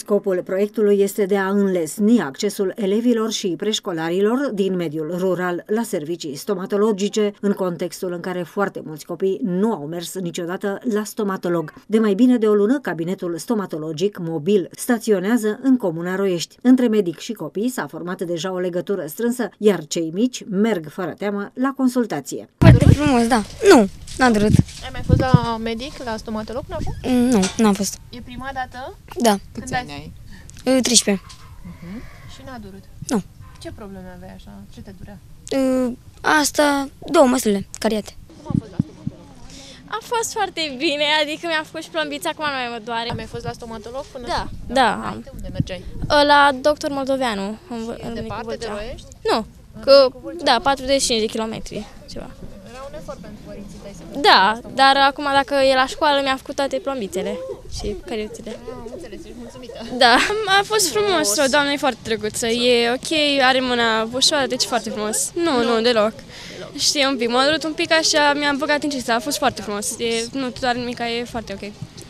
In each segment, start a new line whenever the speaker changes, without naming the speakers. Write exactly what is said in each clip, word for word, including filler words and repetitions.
Scopul proiectului este de a înlesni accesul elevilor și preșcolarilor din mediul rural la servicii stomatologice, în contextul în care foarte mulți copii nu au mers niciodată la stomatolog. De mai bine de o lună, cabinetul stomatologic mobil staționează în Comuna Roiești. Între medic și copii s-a format deja o legătură strânsă, iar cei mici merg fără teamă la consultație.
Foarte frumos, da. Nu, n-a durut.
Ai mai fost la medic, la stomatolog până acum?
Nu, n-am fost.
E prima dată?
Da.
Câți ani ai?
treisprezece.
Uh-huh. Și n-a durut?
Nu.
Ce probleme aveai așa? Ce te durea?
Asta, două măsurile, cariate.
Cum a fost la stomatolog?
A fost foarte bine, adică mi-a făcut și plombița, acum nu mai mă doare.
Ai mai fost la stomatolog până?
Da,
să...
da.
Înainte, unde mergeai?
La doctor Moldoveanu.
E departe de Roiești?
Nu, că, da, patruzeci și cinci de kilometri, ceva.
Era un efort pentru părinții tăi să mergi.
Da, dar acum dacă e la școală mi-a făcut toate plombițele și cariotele.
Am înțeles, ești mulțumită.
Da, a fost frumos, o doamnă e foarte drăguță, e ok, are mâna ușoară, deci foarte frumos. Nu, nu, deloc. Știi, un pic, m-a durut un pic așa, mi-am băgat în cinsta, a fost foarte frumos. E, nu, doar nimic, e foarte ok.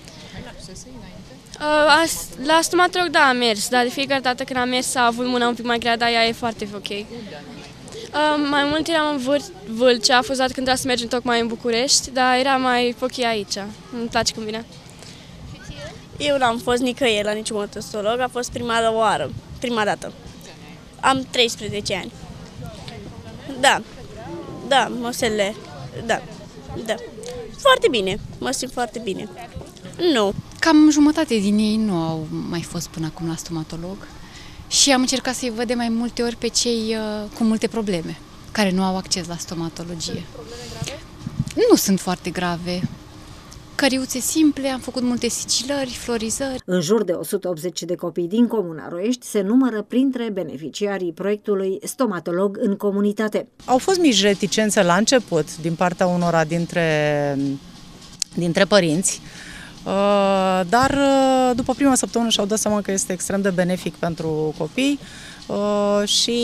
Uh, la stomatolog, da, am mers, dar de fiecare dată când am mers a avut mâna un pic mai grea, dar ea e foarte ok. Uh, mai mult eram în Vâr Vâlcea, a fost dată când trebuia să mergem tocmai în București, dar era mai ok aici, îmi place cum vine.
Eu n-am fost nicăieri la niciun odontolog, a fost prima oară, prima dată. Am treisprezece ani. Da, da, măsele, da, da. Foarte bine, mă simt foarte bine. Nu.
Cam jumătate din ei nu au mai fost până acum la stomatolog și am încercat să-i văd de mai multe ori pe cei uh, cu multe probleme, care nu au acces la stomatologie.
Sunt probleme grave?
Nu sunt foarte grave. Căriuțe simple, am făcut multe sigilări, florizări.
În jur de o sută optzeci de copii din Comuna Roiești se numără printre beneficiarii proiectului Stomatolog în Comunitate.
Au fost mici reticențe la început din partea unora dintre, dintre părinți, dar după prima săptămână și-au dat seama că este extrem de benefic pentru copii și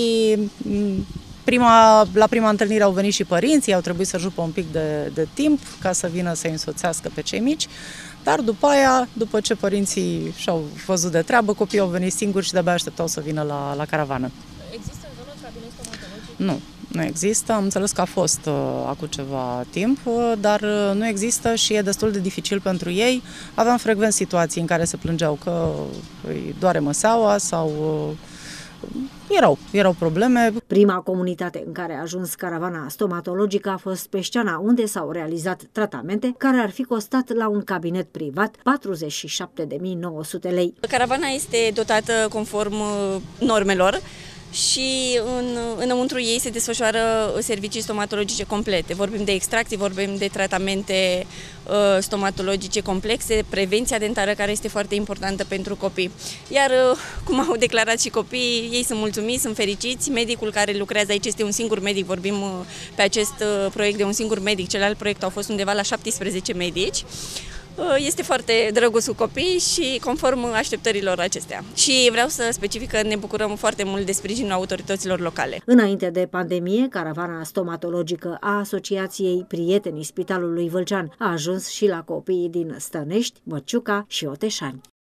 prima, la prima întâlnire au venit și părinții, au trebuit să jupă un pic de, de timp ca să vină să însoțească pe cei mici, dar după aia, după ce părinții și-au văzut de treabă, copiii au venit singuri și de-abia așteptau să vină la, la caravană.
Există în zonă cabinet stomatologic?
Nu, nu există. Am înțeles că a fost uh, acum ceva timp, uh, dar uh, nu există și e destul de dificil pentru ei. Aveam frecvent situații în care se plângeau că îi doare măseaua sau uh, erau, erau probleme.
Prima comunitate în care a ajuns caravana stomatologică a fost Peșteana, unde s-au realizat tratamente care ar fi costat la un cabinet privat patruzeci și șapte de mii nouă sute lei.
Caravana este dotată conform normelor și în, înăuntru ei se desfășoară servicii stomatologice complete. Vorbim de extracții, vorbim de tratamente uh, stomatologice complexe, prevenția dentară care este foarte importantă pentru copii. Iar, uh, cum au declarat și copiii, ei sunt mulțumiți, sunt fericiți. Medicul care lucrează aici este un singur medic, vorbim uh, pe acest uh, proiect de un singur medic, celălalt proiect au fost undeva la șaptesprezece medici. Este foarte drăguț cu copii și conform așteptărilor acestea. Și vreau să specific că ne bucurăm foarte mult de sprijinul autorităților locale.
Înainte de pandemie, caravana stomatologică a Asociației Prietenii Spitalului Vâlcean a ajuns și la copiii din Stănești, Băciuca și Oteșani.